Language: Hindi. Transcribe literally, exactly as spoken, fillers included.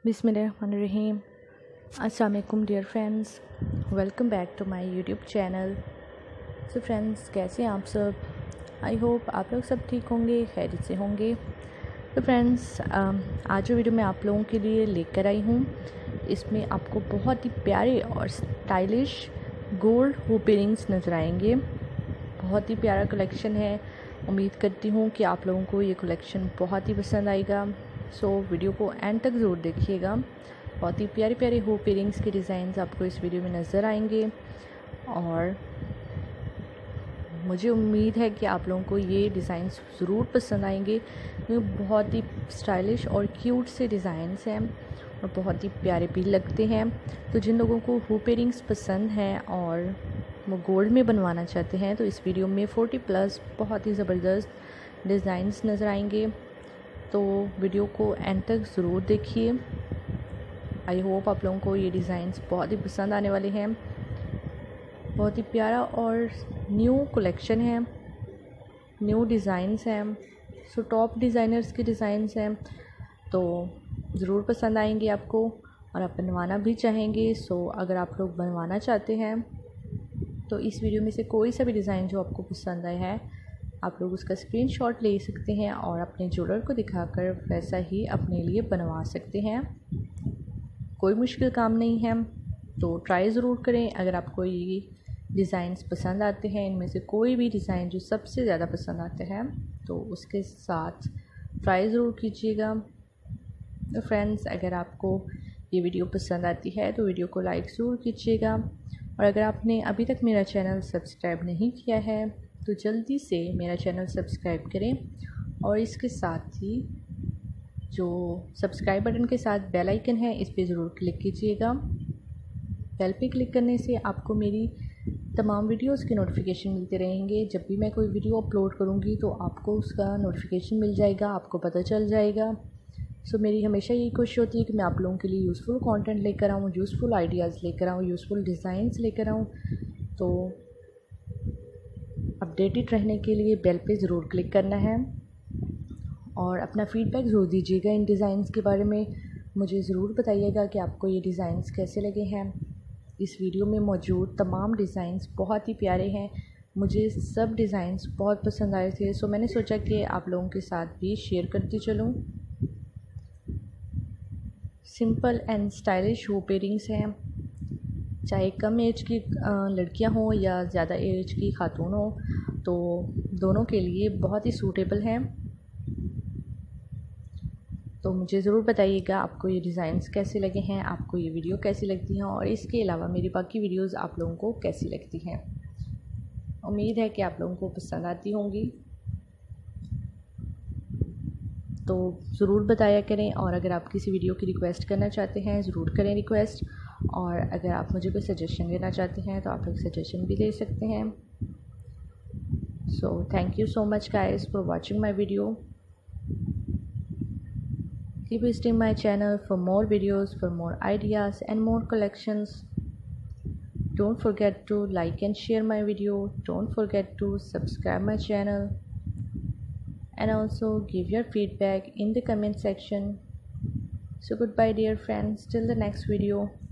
बिस्मिल्लाहिर्रहमानिर्रहीम। अस्सलाम वालेकुम dear friends, welcome back to my YouTube channel. So friends, कैसे हैं आप सब? आई होप आप लोग सब ठीक होंगे, खैरियत से होंगे। तो फ्रेंड्स, आज जो वीडियो मैं आप लोगों के लिए लेकर आई हूँ, इसमें आपको बहुत ही प्यारे और स्टाइलिश गोल्ड हुप इयरिंग्स नज़र आएंगे। बहुत ही प्यारा कलेक्शन है। उम्मीद करती हूँ कि आप लोगों को ये कलेक्शन बहुत ही पसंद आएगा। सो so, वीडियो को एंड तक ज़रूर देखिएगा। बहुत ही प्यारे प्यारे हुप इयरिंग्स के डिज़ाइंस आपको इस वीडियो में नज़र आएंगे और मुझे उम्मीद है कि आप लोगों को ये डिज़ाइंस ज़रूर पसंद आएंगे, क्योंकि बहुत ही स्टाइलिश और क्यूट से डिज़ाइंस हैं और बहुत ही प्यारे भी लगते हैं। तो जिन लोगों को हुप इयरिंग्स पसंद हैं और वो गोल्ड में बनवाना चाहते हैं, तो इस वीडियो में फोर्टी प्लस बहुत ही ज़बरदस्त डिज़ाइंस नज़र आएंगे। तो वीडियो को एंड तक ज़रूर देखिए। आई होप आप लोगों को ये डिज़ाइंस बहुत ही पसंद आने वाले हैं। बहुत ही प्यारा और न्यू कलेक्शन है, न्यू डिज़ाइंस हैं। सो टॉप डिज़ाइनर्स के डिज़ाइंस हैं, तो ज़रूर पसंद आएंगे आपको और आप बनवाना भी चाहेंगे। सो अगर आप लोग बनवाना चाहते हैं तो इस वीडियो में से कोई सा भी डिज़ाइन जो आपको पसंद आया है, आप लोग उसका स्क्रीनशॉट ले सकते हैं और अपने ज्वेलर को दिखाकर वैसा ही अपने लिए बनवा सकते हैं। कोई मुश्किल काम नहीं है, तो ट्राई ज़रूर करें। अगर आपको ये डिज़ाइंस पसंद आते हैं, इनमें से कोई भी डिज़ाइन जो सबसे ज़्यादा पसंद आते हैं, तो उसके साथ ट्राई ज़रूर कीजिएगा। तो फ्रेंड्स, अगर आपको ये वीडियो पसंद आती है तो वीडियो को लाइक ज़रूर कीजिएगा, और अगर आपने अभी तक मेरा चैनल सब्सक्राइब नहीं किया है तो जल्दी से मेरा चैनल सब्सक्राइब करें और इसके साथ ही जो सब्सक्राइब बटन के साथ बेल आइकन है, इस पे ज़रूर क्लिक कीजिएगा। बेल पे क्लिक करने से आपको मेरी तमाम वीडियोस के नोटिफिकेशन मिलते रहेंगे। जब भी मैं कोई वीडियो अपलोड करूँगी तो आपको उसका नोटिफिकेशन मिल जाएगा, आपको पता चल जाएगा। सो मेरी हमेशा यही कोशिश होती है कि मैं आप लोगों के लिए यूज़फुल कंटेंट लेकर आऊँ, यूज़फुल आइडियाज़ लेकर आऊँ, यूज़फुल डिज़ाइंस लेकर आऊँ। तो अपडेटेड रहने के लिए बेल पे ज़रूर क्लिक करना है और अपना फ़ीडबैक ज़रूर दीजिएगा। इन डिज़ाइंस के बारे में मुझे ज़रूर बताइएगा कि आपको ये डिज़ाइंस कैसे लगे हैं। इस वीडियो में मौजूद तमाम डिज़ाइंस बहुत ही प्यारे हैं। मुझे सब डिज़ाइंस बहुत पसंद आए थे, सो मैंने सोचा कि आप लोगों के साथ भी शेयर करती चलूँ। Simple and stylish hoop earrings हैं, चाहे कम एज की लड़कियां हों या ज़्यादा एज की खातून हो, तो दोनों के लिए बहुत ही सूटेबल हैं। तो मुझे ज़रूर बताइएगा आपको ये डिज़ाइंस कैसे लगे हैं, आपको ये वीडियो कैसी लगती हैं और इसके अलावा मेरी बाकी वीडियोस आप लोगों को कैसी लगती हैं। उम्मीद है कि आप लोगों को पसंद आती होंगी, तो ज़रूर बताया करें। और अगर आप किसी वीडियो की रिक्वेस्ट करना चाहते हैं, ज़रूर करें रिक्वेस्ट। और अगर आप मुझे कोई सजेशन देना चाहते हैं तो आप एक सजेशन भी दे सकते हैं। So thank you so much guys for watching my video. Keep visiting my channel for more videos, for more ideas and more collections. Don't forget to like and share my video. Don't forget to subscribe my channel. And also give your feedback in the comment section. So goodbye dear friends, till the next video.